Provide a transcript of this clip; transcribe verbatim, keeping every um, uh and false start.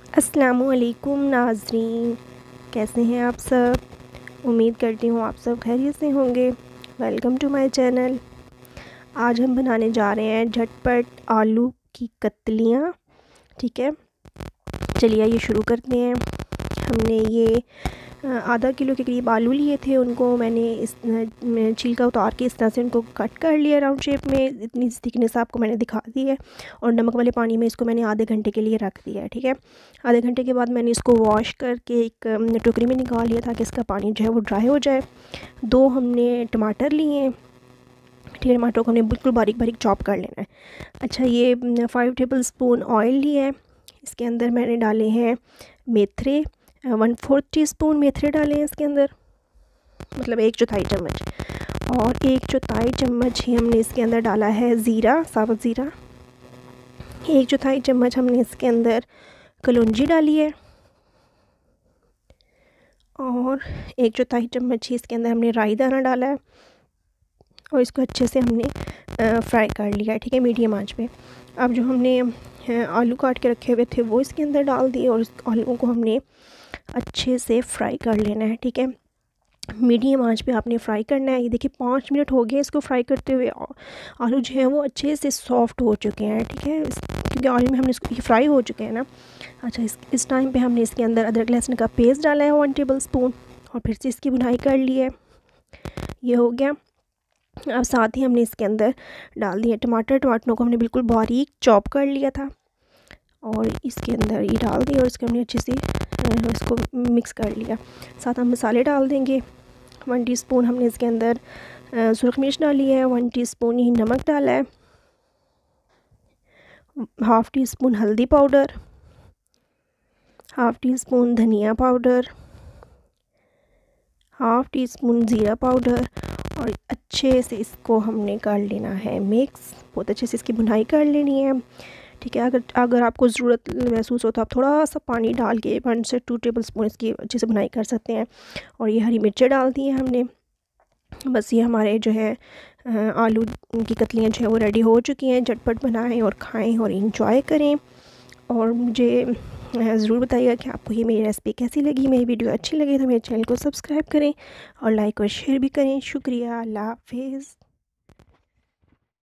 अस्सलामुअलैकुम नाज़रीन, कैसे हैं आप सब। उम्मीद करती हूँ आप सब खैरियत से होंगे। Welcome to my channel. आज हम बनाने जा रहे हैं झटपट आलू की कतलियाँ। ठीक है, चलिए ये शुरू करते हैं। हमने ये आधा किलो के करीब आलू लिए थे, उनको मैंने इस छिलका उतार के इस तरह से उनको कट कर लिया राउंड शेप में। इतनी थिकनेस आपको मैंने दिखा दी है। और नमक वाले पानी में इसको मैंने आधे घंटे के लिए रख दिया है। ठीक है, आधे घंटे के बाद मैंने इसको वॉश करके एक टोकरी में निकाल लिया ताकि इसका पानी जो है वो ड्राई हो जाए। दो हमने टमाटर लिए हैं। ठीक है, टमाटर को हमने बिल्कुल बारीक बारीक चॉप कर लेना है। अच्छा, ये फाइव टेबल स्पून ऑयल लिया है। इसके अंदर मैंने डाले हैं मेथरे, वन फोर्थ टी स्पून मेथरे डाले हैं इसके अंदर, मतलब एक चौथाई चम्मच। और एक चौथाई चम्मच ही हमने इसके अंदर डाला है ज़ीरा, साबुत ज़ीरा। एक चौथाई चम्मच हमने इसके अंदर कलौंजी डाली है। और एक चौथाई चम्मच ही इसके अंदर हमने राई दाना डाला है। और इसको अच्छे से हमने फ्राई कर लिया है। ठीक है, मीडियम आंच पे। अब जो हमने आलू काट के रखे हुए थे वो इसके अंदर डाल दिए और इस आलूओं को हमने अच्छे से फ्राई कर लेना है। ठीक है, मीडियम आंच पे आपने फ्राई करना है। ये देखिए पाँच मिनट हो गए इसको फ्राई करते हुए। आलू जो है वो अच्छे से सॉफ्ट हो चुके हैं। ठीक है, क्योंकि ऑयल में हमने इसको ये फ्राई हो चुके हैं ना। अच्छा, इस इस टाइम पे हमने इसके अंदर अदरक लहसुन का पेस्ट डाला है वन टेबल स्पून, और फिर से इसकी भुनाई कर ली है। ये हो गया। अब साथ ही हमने इसके अंदर डाल दिए टमाटर। टमाटरों को हमने बिल्कुल बारीक चॉप कर लिया था और इसके अंदर ये डाल दिया और इसको हमने अच्छे से इसको मिक्स कर लिया। साथ हम मसाले डाल देंगे। वन टीस्पून हमने इसके अंदर सुरख मिर्च डाली है, वन टीस्पून ही नमक डाला है, हाफ़ टी स्पून हल्दी पाउडर, हाफ़ टी स्पून धनिया पाउडर, हाफ़ टी स्पून ज़ीरा पाउडर। और अच्छे से इसको हमने कर लेना है मिक्स। बहुत अच्छे से इसकी भुनाई कर लेनी है। ठीक है, अगर अगर आपको ज़रूरत महसूस हो तो आप थोड़ा सा पानी डाल के वन से टू टेबल स्पून इसकी अच्छे से भुनाई कर सकते हैं। और ये हरी मिर्चें डाल दी हैं हमने। बस ये हमारे जो है आलू की कतलियाँ जो है वो रेडी हो चुकी हैं। झटपट बनाएं और खाएं और इंजॉय करें। और मुझे ज़रूर बताइएगा कि आपको ये मेरी रेसिपी कैसी लगी। मेरी वीडियो अच्छी लगी तो मेरे चैनल को सब्सक्राइब करें और लाइक और शेयर भी करें। शुक्रिया, अल्लाह हाफ़िज़।